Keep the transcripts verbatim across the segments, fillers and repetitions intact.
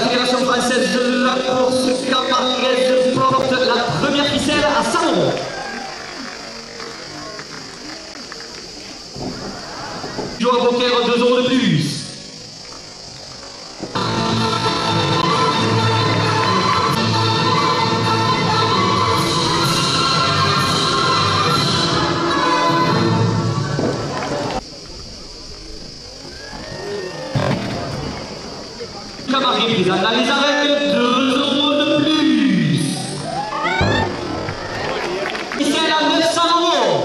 Fédération française de la course camarguaise porte la première ficelle à Saint-Laurent. Joe Boker, deux euros de plus. Camargue prise dans les arrêts, deux euros de plus. Ficelle à neuf cents euros.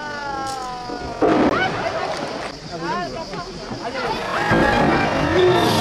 Allez.